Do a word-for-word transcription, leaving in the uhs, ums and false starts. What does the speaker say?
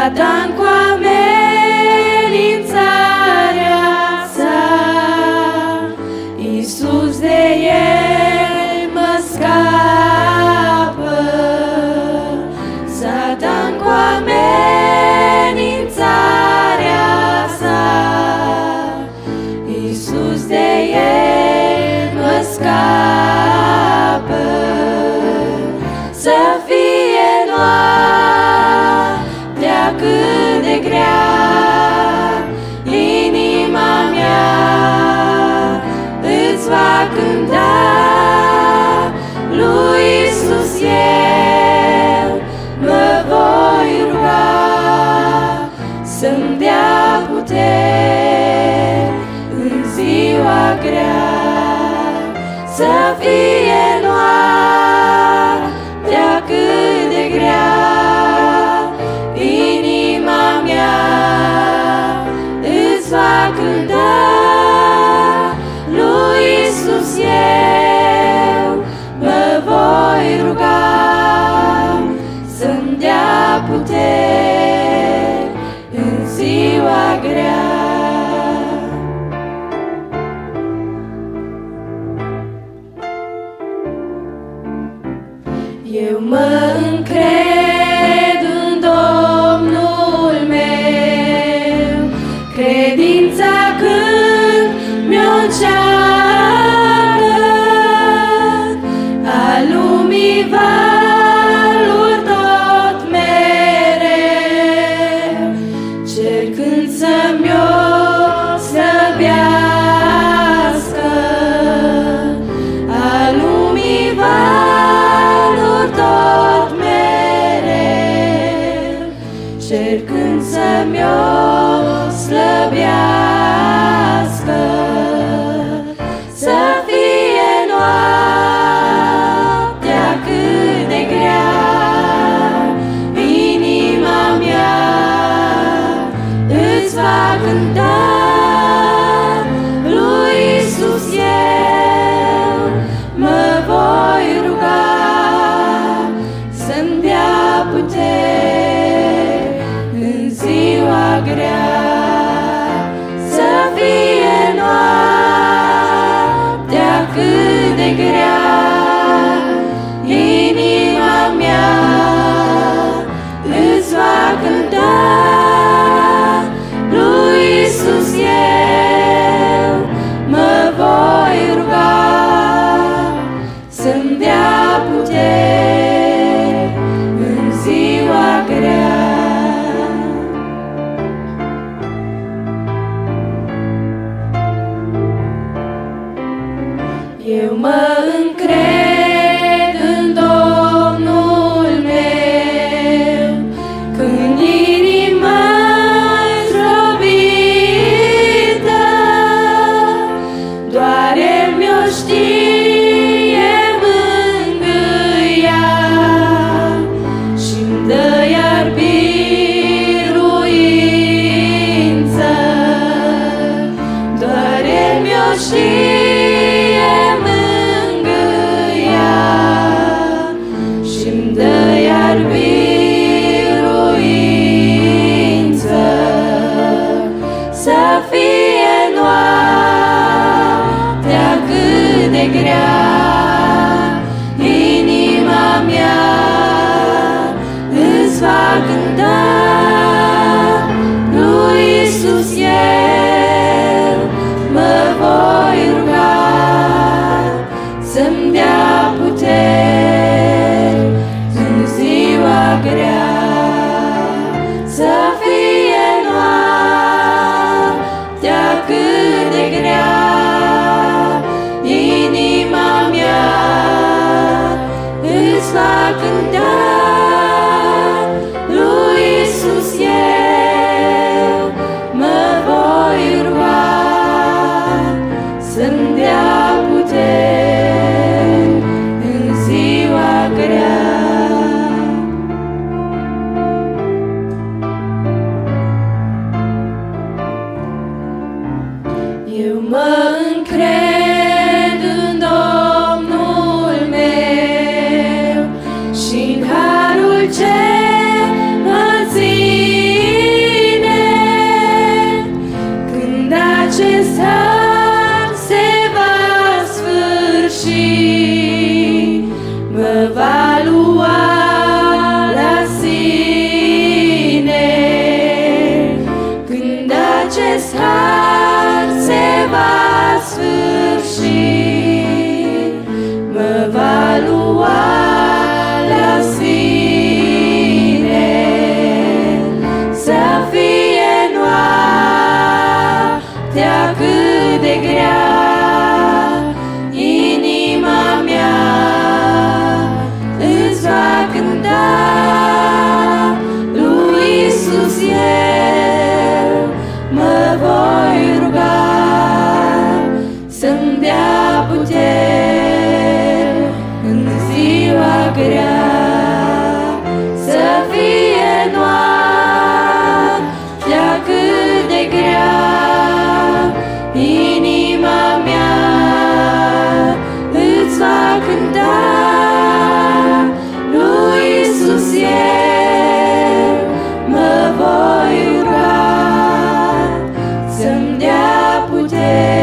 Satan cu amenințarea sa, Iisus de el mă scapă. Satan cu amenințarea sa, Iisus de el mă scapă. Să fie noaptea cât de grea, inima mea îți va cânta. Lui Iisus eu mă voi ruga, să-mi dea puteri în ziua grea. Să fie noaptea cât de grea, inima mea îți va cânta. Lui Iisus eu mă voi ruga, să-mi dea puteri în ziua grea. Eu mă încred în Domnul meu, credința când mi-o încearcă, a lumii valuri tot mereu, cercând să-mi-o slăbească. A lumii valuri tot mereu, cercând să-mi-o slăbească. Să fie noaptea cât de grea, inima mea îți va cânta. Lui Iisus eu mă voi ruga, să-mi dea puteri în ziua grea. Să fie noaptea cât de grea, inima mea îți va cânta. Lui Iisus eu mă voi ruga, să-mi dea puteri în ziua grea. Eu mă încred în Domnul meu, când inima-i zdrobită, doar El mi-o știe mângâia și-mi dă iar biruință. Doar El mi-o știe și-mi dă iar biruință. Să fie noaptea cât de grea, inima mea îți va cânta. Lui Iisus eu mă voi ruga, să-mi dea puteri în ziua grea. Să fie noaptea cât de grea, inima prea puternic.